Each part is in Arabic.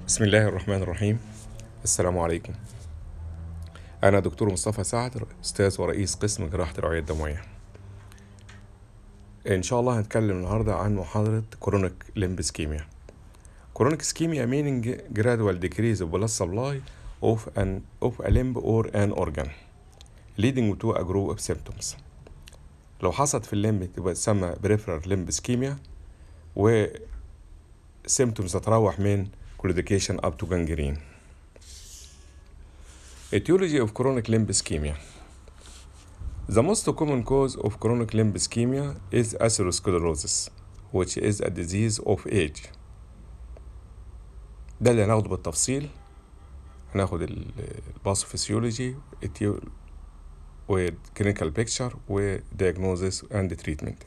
بسم الله الرحمن الرحيم. السلام عليكم. أنا دكتور مصطفى سعد، أستاذ ورئيس قسم جراحة الأوعية الدموية. إن شاء الله هنتكلم النهاردة عن محاضرة chronic limb ischemia. Chronic ischemia meaning gradual decrease of blood supply of a limb or an organ leading to a group of symptoms. لو حصلت في الليمب تبقى تسمى peripheral limb ischemia، و symptoms تتراوح من claudication up to gangrene. Etiology of chronic limb ischemia. The most common cause of chronic limb ischemia is atherosclerosis, which is a disease of age. ده اللي هناخده بالتفصيل. هناخد الباثوفيسيولوجي و clinical picture و diagnosis and treatment.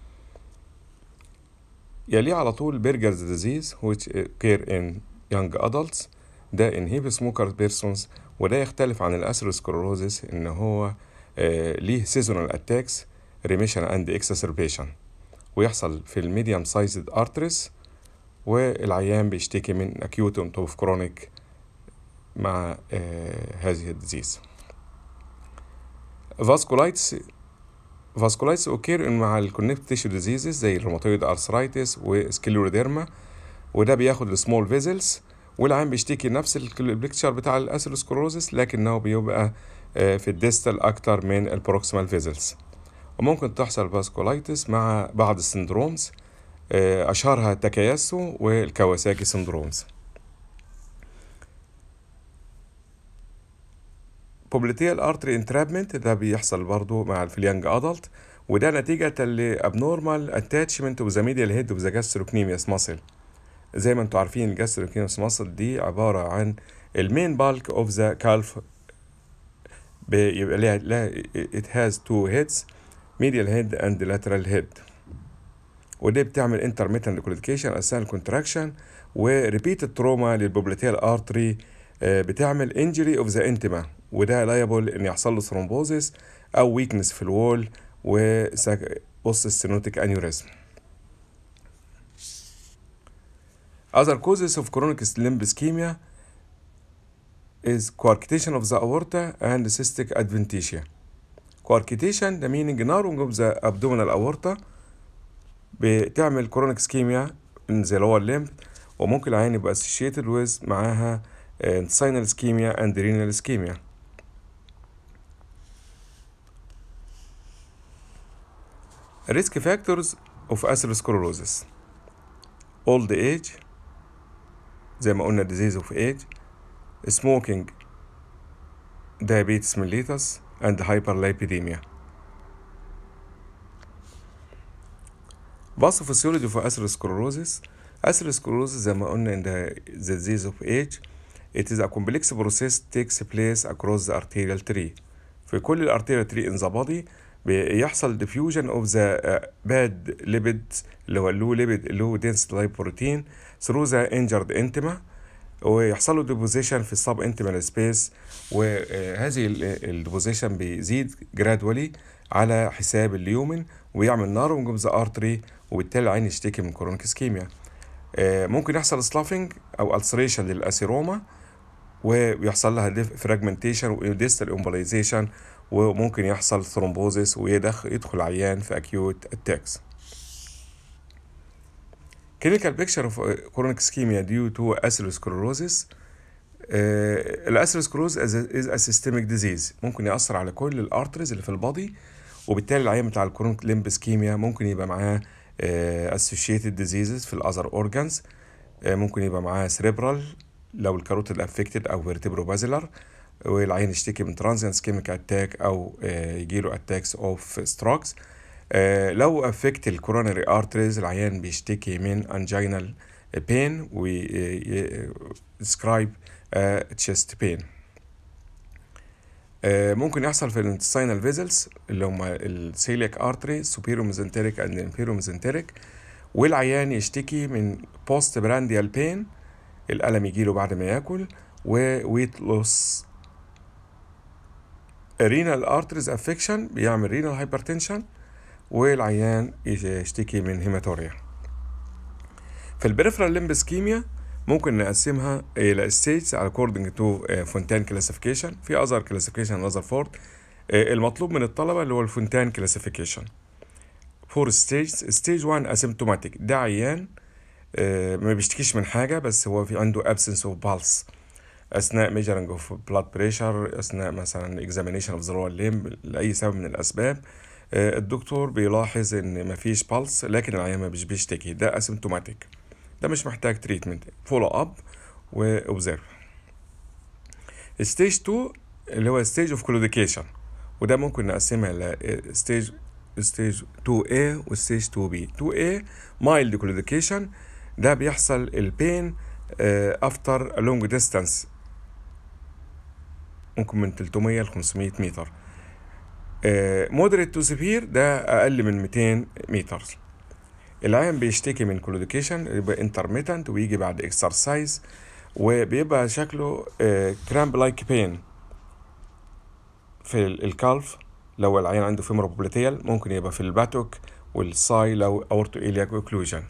يليه على طول Berger's disease which occur in young adults. ده in heavy smoker persons، وده يختلف عن الأثيروسكلروزيس إن هو ليه seasonal attacks remission and exacerbation، ويحصل في الميديم سايزد arteries، والعيان بيشتكي من acute of chronic مع هذه الديزيز. vasculitis occur مع الكونكتيف تيشو ديزيزز زي الروماتويد ارثرايتس وسكليروديرما، وده بياخد السمول فيزلز، والعيان بيشتكي نفس البيكتشر بتاع الأثيروسكلروزيس لكنه بيبقى في الديستال أكتر من البروكسيمال فيزلز. وممكن تحصل فاسكولايتس مع بعض السندرومز، أشهرها تاكاياسو والكawasaki سندرومز. popliteal artery entrapment ده بيحصل برضو مع اليانج أدلت، وده نتيجة لابنورمال اتاتشمنت اوف ذا ميديال هيد اوف ذا gastrocnemius muscle. زي ما انتوا عارفين الجاستروكنيميوس ماسل دي عبارة عن المين بالك اوف ذا كالف، بيبقى لها it has two heads medial head and lateral head، ودي بتعمل intermittent claudication أثناء الكونتراكشن، وريبيتد تروما للبوبليتيال ارتري بتعمل injury of the intima، وده liable ان يحصل له ثرومبوزيس او weakness في الوول وبوست ستينوتيك انيوريزم. Other causes of chronic limb ischemia is coarctation of the aorta and cystic adventitia. Coarctation ده meaning narrowing of the abdominal aorta بتعمل chronic ischemia in the lower limb، وممكن العين يبقى associated with معاها intestinal ischemia and renal ischemia. Risk factors of atherosclerosis: old age زي ما قلنا disease of age، smoking، diabetes mellitus and hyperlipidemia. Pathophysiology for atherosclerosis. Atherosclerosis زي ما قلنا in the disease of age it is a complex process takes place across the arterial tree. في كل الارتيريال tree in the body بيحصل diffusion of the bad lipids اللي هو اللو ليبيد اللو dense lipoprotein through the injured intima، ويحصل له deposition في السب انتيمال سبيس، وهذه الديبوزيشن بيزيد gradually على حساب اليومن ويعمل narrowing of the artery، وبالتالي العين يشتكي من chronic ischemia. ممكن يحصل sloughing أو ulceration للأسيروما، ويحصل لها fragmentation وديستال embolization، وممكن يحصل ثرومبوزيس ويدخل عيان في acute attacks. Clinical picture of chronic ischemia due to atherosclerosis. الأثيروسكلروز is a systemic disease، ممكن يأثر على كل الارتريز اللي في البادي، وبالتالي العيان بتاع الكرونيك ليمب اسكيميا ممكن يبقى معاه associated diseases في الأذر organs. ممكن يبقى معاه cerebral لو الكاروتيد affected أو vertebrovascular، والعيان يشتكي من transient ischemic attack أو يجيله attacks of strokes. لو affect الكوروناري arteries العيان بيشتكي من angina pain و describe chest pain. ممكن يحصل في الانتستينال فيزلز اللي هم السيليك ارتري superior mesenteric and inferior mesenteric، والعيان يشتكي من post prandial pain، الألم يجيله بعد ما ياكل، و weight loss. renal arteries affection بيعمل renal hypertension، والعيان يشتكي من هيماتوريا. في البريفرال ليمب اسكيميا ممكن نقسمها إلى stages according to فونتان classification. في other classification other for المطلوب من الطلبة اللي هو الفونتان classification. for stage 1 asymptomatic، ده عيان ما بيشتكيش من حاجة، بس هو في عنده absence of pulse أثناء measuring of blood pressure، أثناء مثلا examination of the lower limb لأي سبب من الأسباب. الدكتور بيلاحظ إن مفيش pulse لكن العيان ما بيشتكي، ده asymptomatic، ده مش محتاج treatment، follow up و observe. stage 2 اللي هو stage of claudication، وده ممكن نقسمها ل stage 2A و stage 2B. 2A mild claudication، ده بيحصل البين after a long distance، ممكن من 300 ل 500 متر. moderate to severe ده أقل من 200 متر. العيان بيشتكي من كلوديكيشن، يبقى intermittent ويجي بعد اكسرسايز، وبيبقى شكله كرامب لايك بين في الكالف لو العيان عنده فيمورال بوبليتيال، ممكن يبقى في الباتوك والساي لو اورتو إلياك اوكلوجن.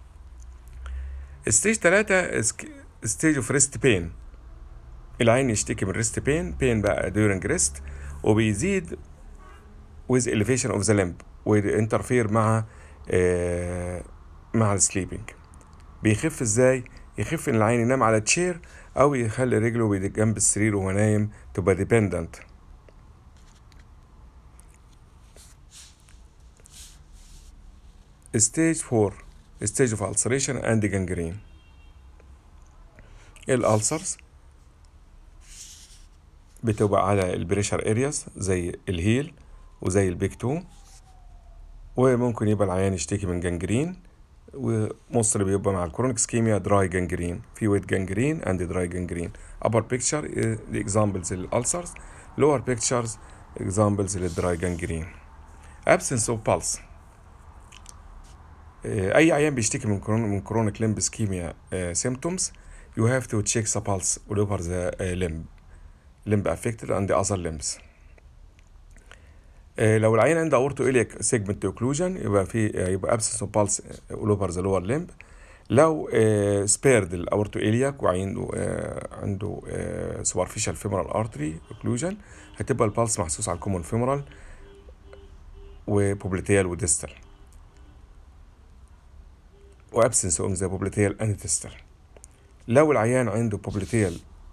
ستيج 3 ستيج اوف ريست بين، العين يشتكي من ريست بين بقى during rest، وبيزيد with elevation of the limb وينترفير مع السليبنج. بيخف ازاي؟ يخف ان العين ينام على تشير او يخلي رجله جنب السرير وهو نايم تبقى ديبندنت. stage 4 stage of ulceration and gangrene. الالسرز بتبقى على البريشر ارياس زي الهيل وزي البيك تو، وممكن يبقى العيان يشتكي من جانجرين، ومصر بيبقى مع الكرونيك سكيميا دراي جانجرين، في ويت جانجرين اند دراي جانجرين. upper picture the examples للألسرز، lower pictures examples للدراي جانجرين. absence of pulse، اي عيان بيشتكي من كرونيك لمب سكيميا symptoms you have to check the pulse all over the limb affected and the other limbs. لو العيان عنده اورتو إلياك سيجمنت اوكلوجن يبقى absence of pulse all over the lower limb. لو spared الاورتو إلياك عنده superficial femoral artery occlusion، هتبقى البالس محسوس على الكومون femoral وبوبليتيال وديستال، وابسنس of the popliteal and distal. لو العيان عنده popliteal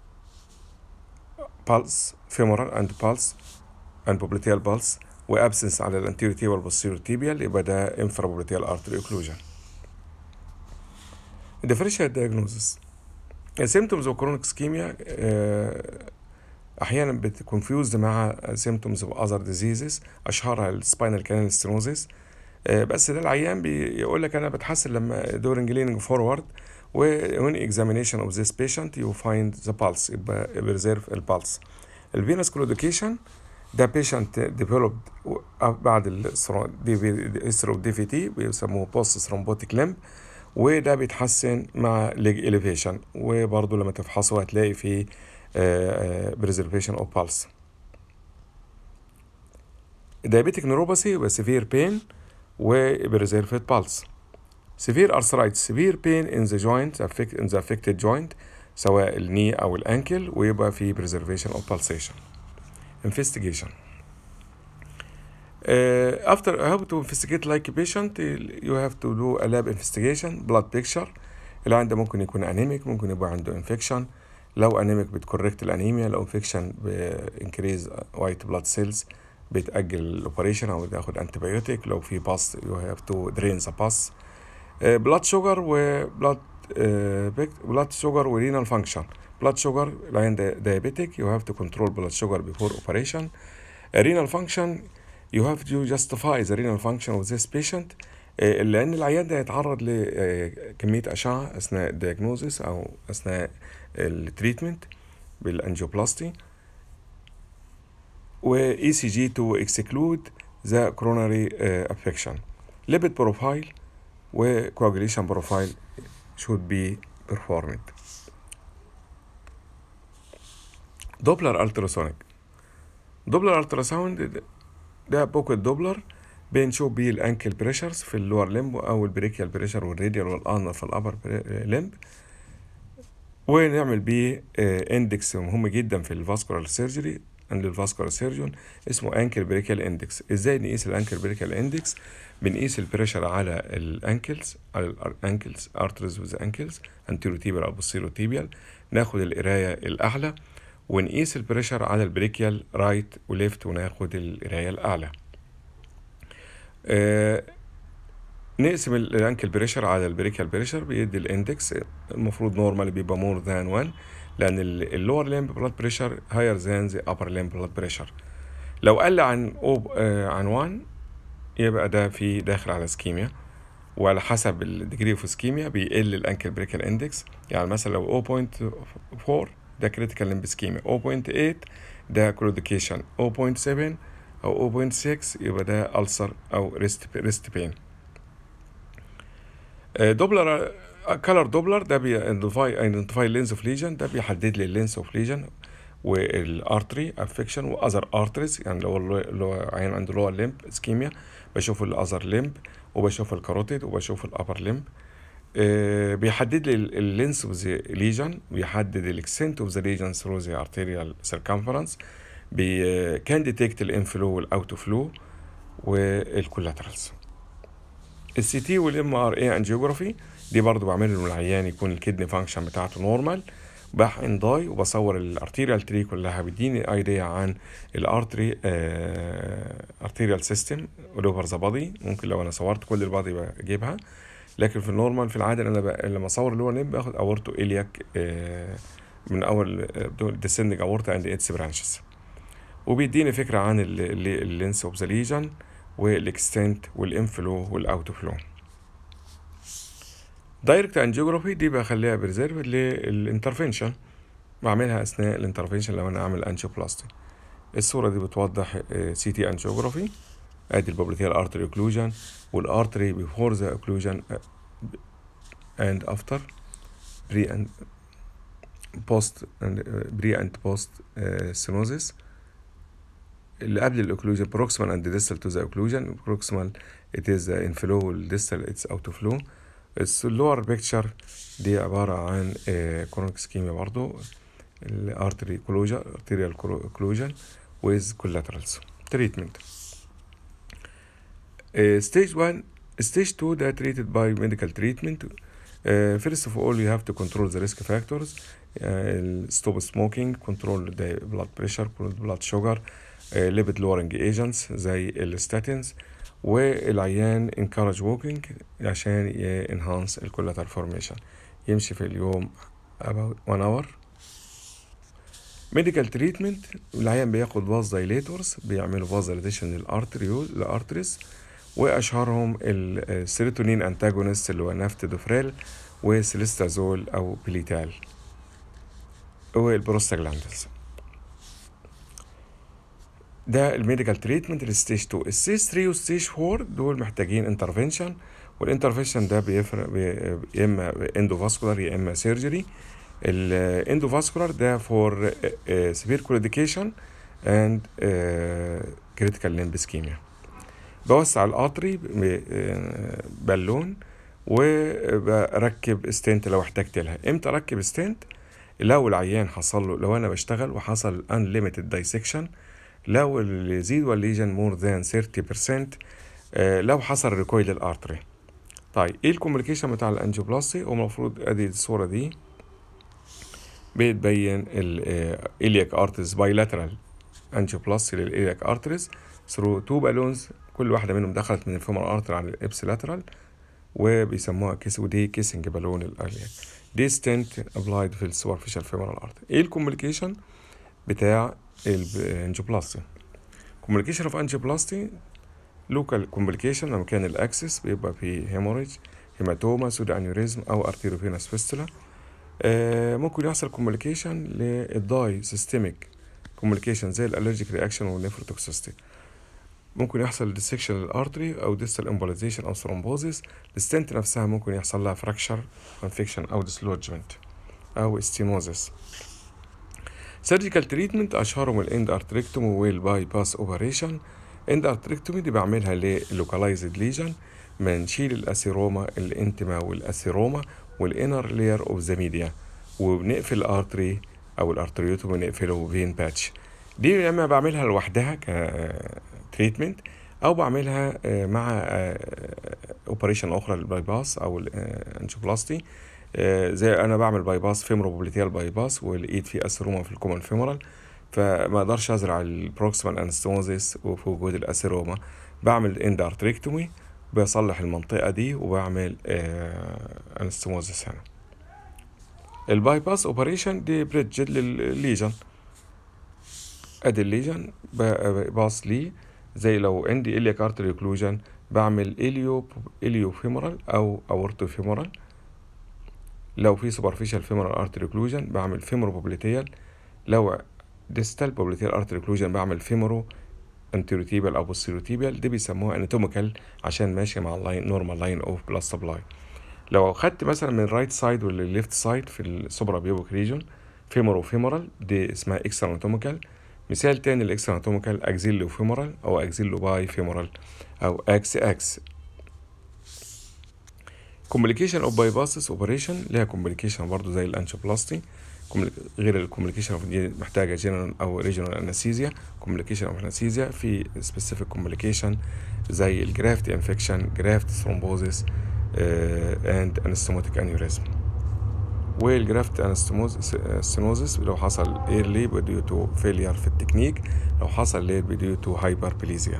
pulse femoral and pulse and popliteal pulse وابسنس على الانتيريور تيبيال والبوستيريور تيبيال، يبقى ده infrapopliteal artery occlusion. differential diagnosis. symptoms of chronic ischemia احيانا بتكونفيوزد مع symptoms of other diseases، اشهرها السباينال كانال stenosis. بس ده العيان بيقول لك انا بتحسن لما during leaning forward when examination of this patient you find the pulse، يبقى preserve البلس. الفينوس كلوديكيشن ده patient developed بعد الثرومبوتيك دي في تي، بيسموه post thrombotic limb، وده بيتحسن مع leg elevation، وبرضه لما تفحصه هتلاقي فيه preservation of pulse. diabetic neuropathy يبقى severe pain و preserved pulse. severe arthritis severe pain in the joint in the affected joint سواء الني أو الأنكل، ويبقى في preservation of pulsation. investigation. After how to investigate like a patient you have to do a lab investigation. blood picture، اللي عنده ممكن يكون anemic، ممكن يبقى عنده infection. لو anemic بتكوركت الانيميا، لو infection increase white blood cells بتأجل الأوبريشن أو تاخد أنتيبيوتيك. لو في باس you have to drain the pus. blood sugar و blood sugar و renal function. blood sugar العيان diabetic you have to control blood sugar before operation. renal function you have to justify the renal function of this patient، لأن العيان ده يتعرض لكمية أشعة أثناء الدياجنوزيس أو أثناء التريتمنت بالأنجيوبلاستي، و ECG to exclude the coronary affection. lipid profile و coagulation profile should be performed. دوبلر التراسونيك. دوبلر التراساوند ده بوكيت دوبلر بنشوف بيه الانكل بريشرز في اللور لمب او البريكيال بريشر والراديال والانر في الابر لمب. ونعمل بيه اندكس مهم جدا في الفاسكولار سيرجري عند الفاسكولار سيرجون، اسمه انكل بريكال اندكس. ازاي نقيس الانكل بريكال اندكس؟ بنقيس البريشر على الانكلز، على الانكلز ارترز وذ انكلز انتيرو تيبيال او بوستيرو تيبيال، ناخد القرايه الاعلى، ونقيس البريشر على البريكيال رايت وليفت وناخد القرايه الاعلى. نقسم الانكل بريشر على البريكال بريشر بيدي الاندكس، المفروض نورمال بيبقى مور ذان 1، لان اللور ليمب بلاد بريشر هاير ذان ذا ابر ليمب بلاد بريشر. لو قل عن 1 يبقى ده في داخل على اسكيميا، وعلى حسب الديجري اوف اسكيميا بيقل الانكل بريكال اندكس. يعني مثلا لو 0.4 ده كريتيكال ليمب اسكيميا، 0.8 ده كلوديكيشن، 0.7 او 0.6 يبقى ده ألسر او ريست بين. دوبلر كالر دوبلر ده بيدنتيفاي لينز اوف ليجن، ده بيحدد لي اللينز اوف ليجن والارتري افكشن واذر ارتريز. يعني لو عين عنده لور ليمب اسكيميا بشوف الاذر ليمب وبشوف الكاروتيد وبشوف الابر ليمب. بيحدد لي اللينس اوف ذا ليجن، بيحدد الاكستنت اوف ذا ليجن ثرو ذا ارتيريال سيركمفرنس، كان ديتكت الانفلو والاوت فلو والكولاترالز. السي تي والام ار اي انجيوجرافي دي برضو بعمله للعيان يكون الكدني فانكشن بتاعته نورمال، بحقن داي وبصور الارتيريال تري كلها، بيديني ايديا عن الارتري ارتيريال سيستم اوفر ذا بادي. ممكن لو انا صورت كل البادي بجيبها، لكن في النورمال في العاده انا لما اصور اللي هو ليمب باخد اورتو الياك من اول ديسندنج اورتا اند اتس برانشز، وبيديني فكره عن اللينس اوف ذا ليجن والاكستنت والانفلو والاوت فلو. دايركت انجيوجرافي دي بخليها بريزيرف للانترفنشن، بعملها اثناء الانترفنشن لو انا اعمل انجيوبلاستي. الصوره دي بتوضح سي تي انجيوجرافي، ادي البوبليتيال ارتري اوكلوجن والارتري بيفور ذا اوكلوجن اند افتر، بري اند بوست سينوزيس. اللي قبل الاوكلوجن بروكسيمال اند ديستال تو ذا اوكلوجن، بروكسيمال it is the inflow والديستال it's out flow. اللور بيكتشر دي عبارة عن كرونيك سكيميا برضو، الارتري كلوجن arterial occlusion with collaterals. treatment stage 1 stage 2 ده treated by medical treatment. First of all you have to control the risk factors, stop smoking, control the blood pressure, control the blood sugar, lipid lowering agents زي الستاتينز، والعيان encourage walking عشان enhance الكولاتر formation، يمشي في اليوم about 1 hour. medical treatment العيان بياخد باز دايليتورز، بيعملوا باز دايليتيشن للارتريز، واشهرهم السيروتونين انتاجونست اللي هو نافتيدوفريل وسيليستازول او بليتال والبروستاجلاندز. ده الميديكال تريتمنت للستيج 2. الستيج 3 والستيج 4 دول محتاجين انترفنشن، والانترفنشن ده بيفرق يا اما اندوفاسكولار يا اما سيرجري. الاندوفاسكولار ده فور سيفير كوليديكيشن اند كريتيكال ليمب اسكيميا. بوسع القطري بالون وبركب ستنت لو احتجت لها. امتى اركب ستنت؟ لو العيان حصل له، لو انا بشتغل وحصل unlimited dissection، لو اللي يزيد والليجن مور ذان 30%، لو حصل ريكويل الارتري. طيب ايه الكومبليكيشن بتاع الانجيوبلاستي؟ المفروض ادي الصوره دي بتبين الالياك ارتريز بايلاترال انجيوبلاستي للالياك ارتريز ثرو 2 بالونز، كل واحده منهم دخلت من الفيمورال ارتري على الابسيلاترال، وبيسموها كيس، ودي كيسنج بالون الالياك. دي ستنت ابلايد في السوبرفيشال فيمورال ارتري. ايه الكومبليكيشن بتاع الانجيوبلاستي؟ كومبليكيشن اوف انجيوبلاستي لوكال كومبليكيشن لما كان الاكسس بيبقى فيه هيموريج، هيماتوما، سودا انيوريزم او ارتيروفينوس فيستولا. ممكن يحصل كومبليكيشن للداي سيستميك كومبليكيشن زي الالرجيك رياكشن والنيفروتوكسيستي. ممكن يحصل ديسكشن للارتري او ديستال امبوليزيشن او ثرومبوزيس. الستنت نفسها ممكن يحصل لها فراكشر، انفكشن او ديسلوجمنت او ستينوزيس. سيرجيكال تريتمنت اشهرهم الاند ارتريكتومي والباي باس اوبريشن. اند ارتريكتومي دي بعملها للوكالايزد ليجن، بنشيل الاسيروما، الانتما والاثيروما والانر لير اوف ذا ميديا، وبنقفل الارتري او الارتريوتوم بنقفله فين باتش. دي يا اما بعملها لوحدها كتريتمنت او بعملها مع اوبريشن اخرى للباي باس او الانجيوبلاستي. زي انا بعمل باي باس فيموروبوليتيال باي باس ولقيت فيه اثيروما في الكومن فيمورال، فما اقدرش ازرع البروكسيمال انستموزيس وفي وجود الاثيروما بعمل اند ارتريكتومي، بصلح المنطقه دي وبعمل انستموزيس هنا. الباي باس اوبريشن دي بريدج للليجن، ادي الليجن باص لي. زي لو عندي إلياك ارتري اوكلوجن بعمل إليو فيمورال او اورتو فيمورال. لو في سوبرفيشال فيمورال ارتري اوكلوجن بعمل فيمورو بوبليتيال. لو ديستال بوبليتيال ارتري اوكلوجن بعمل فيمورو انتيروتيبيال او بوستيروتيبيال. دي بيسموها اناتوميكال عشان ماشي مع اللاين نورمال لاين اوف بلاد سبلاي. لو خدت مثلا من الرايت سايد ولا الليفت سايد في السوبرا بيوبك ريجون فيمورو فيمورال، دي اسمها اكسترا اناتوميكال. مثال تاني الاكسترا اناتوميكال اكزيلو فيمورال او اكزيلو باي فيمورال او اكس. كومبليكيشن اوف باي باسس اوبريشن ليها كومبليكيشن برضو زي الانجيوبلاستي. غير الكومبليكيشن اوف دي محتاجه جنرال او ريجونال انستيزيا. كومبليكيشن اوف انستيزيا في سبيسيفيك كومبليكيشن زي الجرافت انفكشن، جرافت ثرومبوزيس اند انستموتيك انيوريزم. والجرافت انستموزيس لو حصل ايرلي بديو تو فيلير في التكنيك، لو حصل ليت بديو تو هايبربليزيا.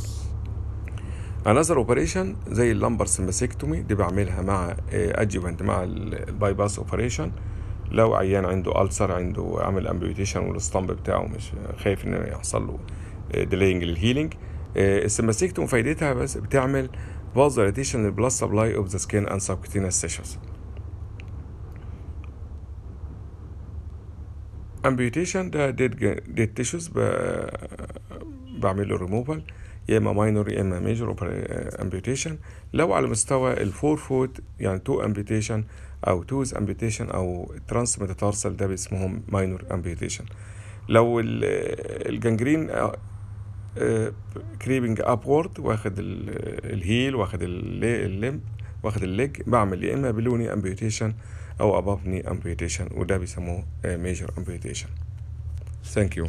انذر اوبريشن زي اللمبر سمباسيكتومي دي بعملها مع ادجوانت مع الباي باس اوبريشن. لو عيان عنده ألسر عنده عمل امبيوتيشن والاسطمب بتاعه مش خايف انه يحصل له ديلينج للهيلينج. السمباسيكتومي فايدتها بس بتعمل فازوليتيشن للبلاد سبلاي اوف ذا سكين اند سبكوتينس تيشوز. امبيوتيشن ده ديد تيشوز بعمل له ريموفال، يا اما ماينور يا اما ميجور امبيوتيشن. لو على مستوى الفور فوت يعني تو امبيوتيشن او توز امبيوتيشن او ترانس ميتاتارسال ده باسمهم ماينور امبيوتيشن. لو الجنجرين كريبنج ابورد واخد الهيل واخد الليمب واخد الليج بعمل يا اما بلوني امبيوتيشن او ابابني امبيوتيشن وده بيسموه ميجور امبيوتيشن. ثانك يو.